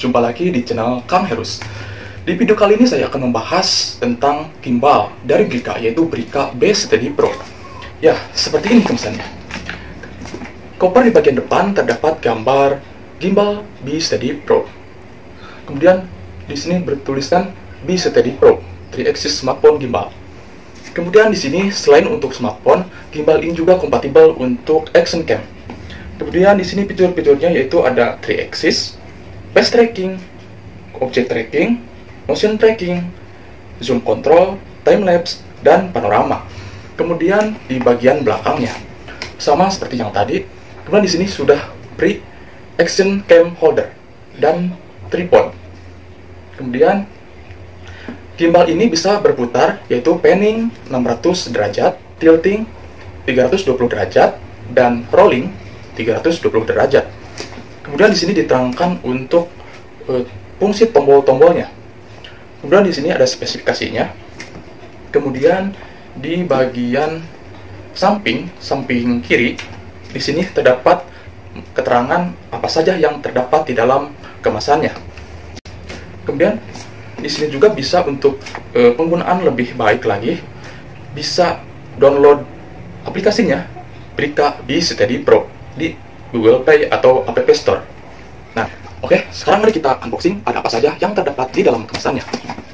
jumpa lagi di channel Kang Herus. Di video kali ini saya akan membahas tentang gimbal dari Brika, yaitu Brika B Steady Pro. Ya, seperti ini kemasannya. Koper di bagian depan terdapat gambar gimbal B Steady Pro. Kemudian di sini bertuliskan B Steady Pro 3-axis smartphone gimbal. Kemudian di sini selain untuk smartphone, gimbal ini juga kompatibel untuk action cam. Kemudian di sini fitur-fiturnya yaitu ada 3-axis, fast tracking, object tracking, motion tracking, zoom control, time lapse, dan panorama. Kemudian di bagian belakangnya sama seperti yang tadi. Kemudian di sini sudah pre action cam holder dan tripod. Kemudian gimbal ini bisa berputar, yaitu panning 600 derajat, tilting 320 derajat, dan rolling 320 derajat. Kemudian di sini diterangkan untuk fungsi tombol-tombolnya. Kemudian di sini ada spesifikasinya. Kemudian di bagian samping kiri, di sini terdapat keterangan apa saja yang terdapat di dalam kemasannya. Kemudian di sini juga bisa untuk penggunaan lebih baik lagi, bisa download aplikasinya Brika B Steady Pro di Google Play atau App Store. Nah, oke, sekarang mari kita unboxing ada apa saja yang terdapat di dalam kemasannya.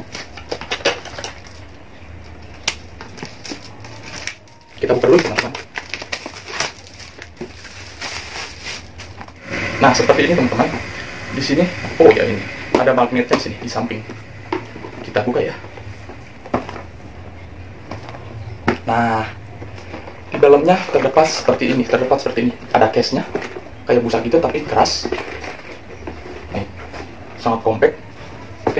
Kita buka dulu, teman-teman. Nah, seperti ini, teman-teman. Di sini, oh ya, ini ada magnetnya di sini di samping. Kita buka ya. Nah, di dalamnya terdapat seperti ini, ada case-nya kayak busa gitu tapi keras. Nih, sangat compact. Oke.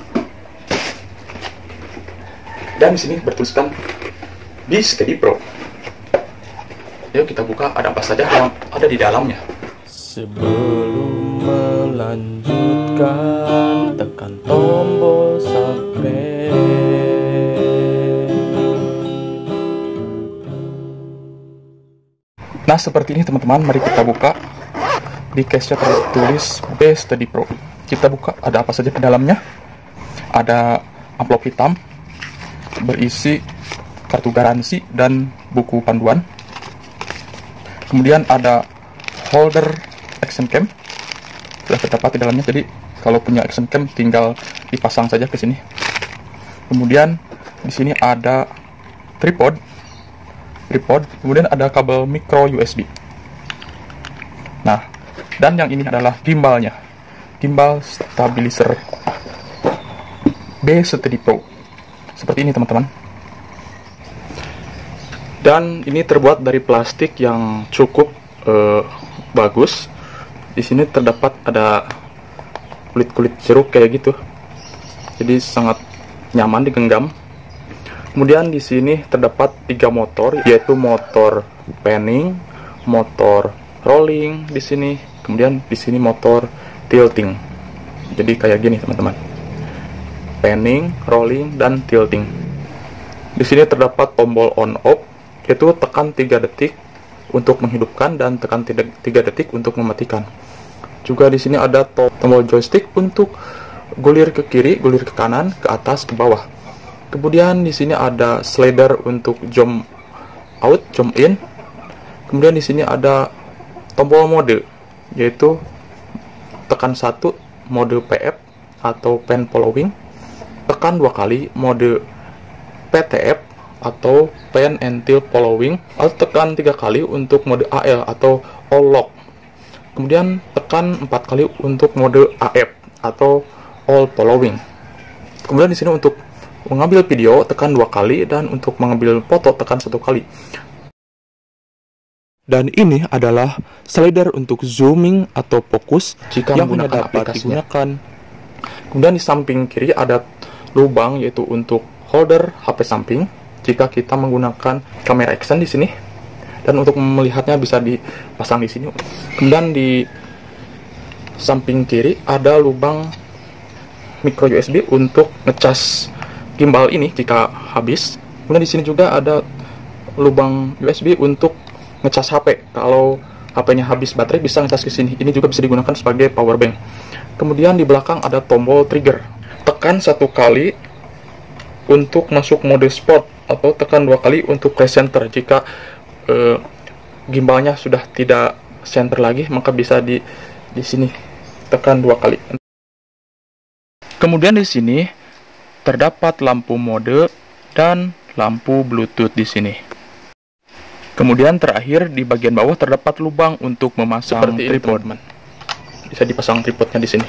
Dan di sini bertuliskan B Steady Pro. Yuk kita buka ada apa saja yang ada di dalamnya. Sebelum melanjutkan, tekan tombol subscribe. Nah, seperti ini teman-teman, mari kita buka. Di case-nya tertulis B Steady Pro. Kita buka ada apa saja di dalamnya. Ada amplop hitam berisi kartu garansi dan buku panduan. Kemudian ada holder action cam sudah terdapat di dalamnya, jadi kalau punya action cam tinggal dipasang saja ke sini. Kemudian di sini ada tripod, kemudian ada kabel micro USB. Nah, dan yang ini adalah gimbalnya, gimbal stabilizer B Steady Pro. Seperti ini teman-teman. Dan ini terbuat dari plastik yang cukup bagus. Di sini terdapat ada kulit jeruk kayak gitu, jadi sangat nyaman digenggam. Kemudian di sini terdapat 3 motor, yaitu motor panning, motor rolling di sini, kemudian di sini motor tilting. Jadi kayak gini teman-teman, panning, rolling, dan tilting. Di sini terdapat tombol on off, yaitu tekan 3 detik untuk menghidupkan dan tekan 3 detik untuk mematikan. Juga di sini ada tombol joystick untuk gulir ke kiri, gulir ke kanan, ke atas, ke bawah. Kemudian di sini ada slider untuk zoom out, zoom in. Kemudian di sini ada tombol mode, yaitu tekan 1 mode PF atau pen following, tekan 2 kali mode PTF atau pen and tilt following, atau tekan 3 kali untuk mode AL atau all lock. Kemudian tekan 4 kali untuk mode AF atau all following. Kemudian di sini untuk mengambil video tekan 2 kali, dan untuk mengambil foto tekan 1 kali. Dan ini adalah slider untuk zooming atau fokus jika yang menggunakan aplikasinya. Kemudian di samping kiri ada lubang, yaitu untuk holder HP samping jika kita menggunakan kamera action di sini, dan untuk melihatnya bisa dipasang di sini. Kemudian di samping kiri ada lubang micro USB untuk ngecas gimbal ini jika habis. Kemudian di sini juga ada lubang USB untuk ngecas HP. Kalau HP-nya habis baterai bisa ngecas ke sini. Ini juga bisa digunakan sebagai power bank. Kemudian di belakang ada tombol trigger. Tekan 1 kali untuk masuk mode sport, atau tekan 2 kali untuk recenter. Jika gimbalnya sudah tidak center lagi, maka bisa di sini tekan 2 kali. Kemudian di sini terdapat lampu mode dan lampu Bluetooth di sini. Kemudian terakhir di bagian bawah terdapat lubang untuk memasang tripod. Bisa dipasang tripodnya di sini.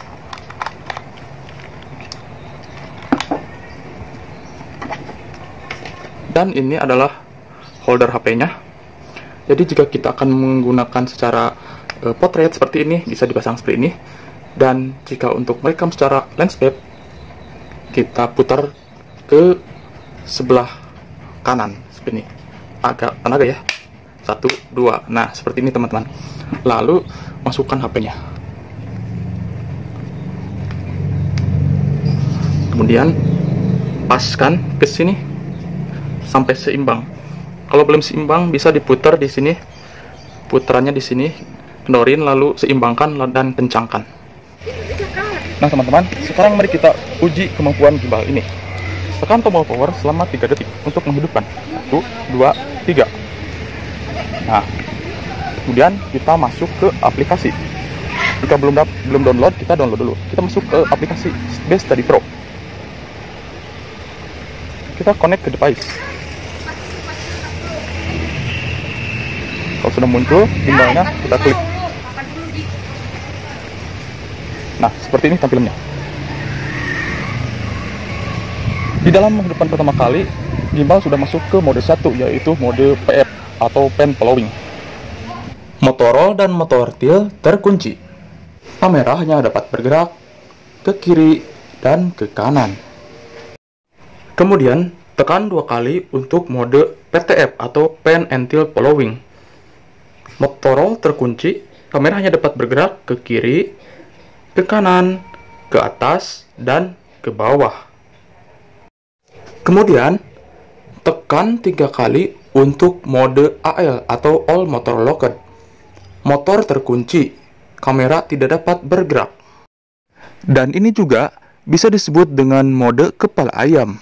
Dan ini adalah holder HP-nya. Jadi jika kita akan menggunakan secara portrait seperti ini, bisa dipasang seperti ini. Dan jika untuk merekam secara landscape, kita putar ke sebelah kanan seperti ini. Agak tenaga ya. 1, 2. Nah, seperti ini teman-teman. Lalu masukkan HP-nya. Kemudian paskan ke sini sampai seimbang. Kalau belum seimbang, bisa diputar di sini. Putarannya di sini, kendorin lalu seimbangkan dan kencangkan. Nah teman-teman, sekarang mari kita uji kemampuan gimbal ini. Tekan tombol power selama 3 detik untuk menghidupkan. 1, 2, 3. Nah, kemudian kita masuk ke aplikasi. Jika belum download, kita download dulu. Kita masuk ke aplikasi Base Study Pro. Kita connect ke device. Kalau sudah muncul gimbalnya, kita klik. Nah, seperti ini tampilannya. Di dalam menghidupkan pertama kali, gimbal sudah masuk ke mode 1, yaitu mode PF atau pen following. Motor roll dan motor tilt terkunci. Kamera hanya dapat bergerak ke kiri dan ke kanan. Kemudian, tekan 2 kali untuk mode PTF atau pen and tilt following. Motor roll terkunci, kamera hanya dapat bergerak ke kiri, ke kanan, ke atas, dan ke bawah. Kemudian, tekan 3 kali untuk mode AL atau All Motor Locked. Motor terkunci, kamera tidak dapat bergerak. Dan ini juga bisa disebut dengan mode kepala ayam.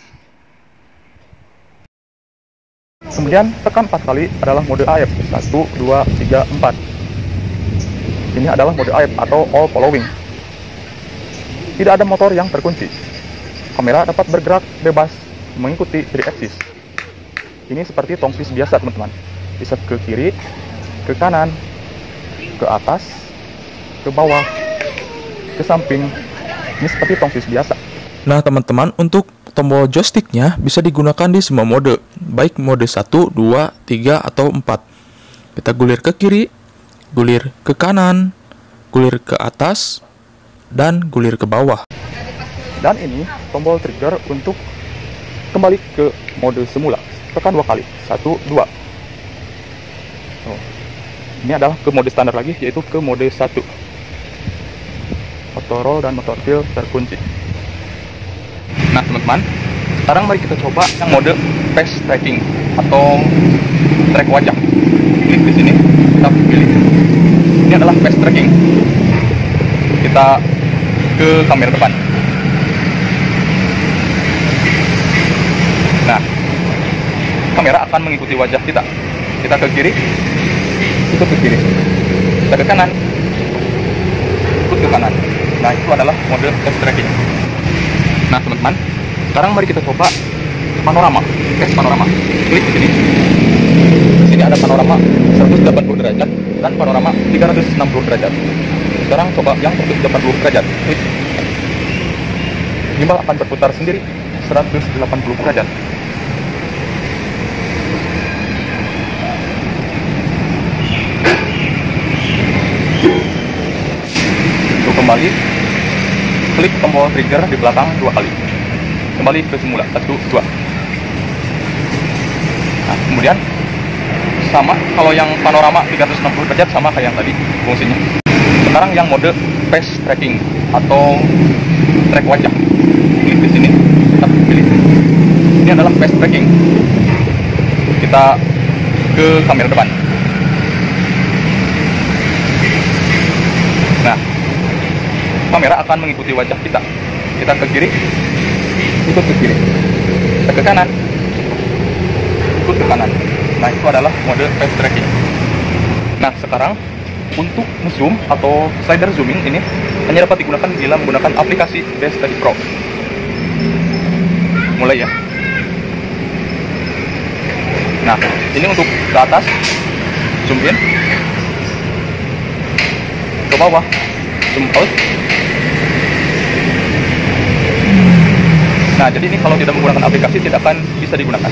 Kemudian, tekan 4 kali adalah mode AF. 1, 2, 3, 4. Ini adalah mode AF atau All Following. Tidak ada motor yang terkunci. Kamera dapat bergerak bebas mengikuti 3 axis. Ini seperti tongsis biasa teman-teman. Bisa ke kiri, ke kanan, ke atas, ke bawah, ke samping. Ini seperti tongsis biasa. Nah teman-teman, untuk tombol joysticknya bisa digunakan di semua mode, baik mode 1, 2, 3, atau 4. Kita gulir ke kiri, gulir ke kanan, gulir ke atas, dan gulir ke bawah. Dan ini tombol trigger untuk kembali ke mode semula. Tekan 2 kali. 1, 2. Ini adalah ke mode standar lagi, yaitu ke mode 1. Motor roll dan motor tilt terkunci. Nah teman-teman, sekarang mari kita coba yang mode face tracking atau track wajah. Klik di sini, kita pilih. Ini adalah face tracking. Kita ke kamera depan. Nah, kamera akan mengikuti wajah kita. Kita ke kiri, ikut ke kiri. Kita ke kanan, ikut ke kanan. Nah, itu adalah mode face tracking. Nah, teman-teman, sekarang mari kita coba panorama, face panorama. Klik di sini. Di sini ada panorama 180 derajat dan panorama 360 derajat. Sekarang coba yang 180 derajat. Klik. Gimbal akan berputar sendiri 180 derajat. Untuk kembali, klik tombol trigger di belakang 2 kali. Kembali ke semula. 1, 2. Nah, kemudian sama, kalau yang panorama 360 derajat sama kayak yang tadi fungsinya. Sekarang yang mode face tracking atau track wajah. Klik di sini, kita pilih. Ini adalah face tracking. Kita ke kamera depan. Nah, kamera akan mengikuti wajah kita. Kita ke kiri, ikut ke kiri. Kita ke kanan, ikut ke kanan. Nah, itu adalah mode face tracking. Nah, sekarang untuk zoom atau slider zooming ini hanya dapat digunakan bila menggunakan aplikasi Base Study Pro. Mulai ya. Nah, ini untuk ke atas, zoom in, ke bawah, zoom out. Nah, jadi ini kalau tidak menggunakan aplikasi tidak akan bisa digunakan.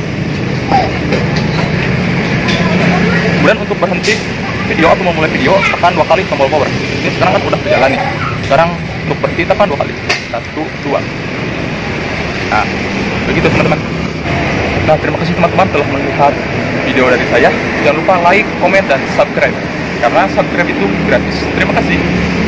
Kemudian untuk berhenti video atau memulai video tekan 2 kali tombol power. Ini sekarang kan udah berjalan nih. Sekarang untuk berhenti tekan 2 kali. 1, 2. Nah, begitu teman-teman. Nah, terima kasih teman-teman telah melihat video dari saya. Jangan lupa like, komen, dan subscribe. Karena subscribe itu gratis. Terima kasih.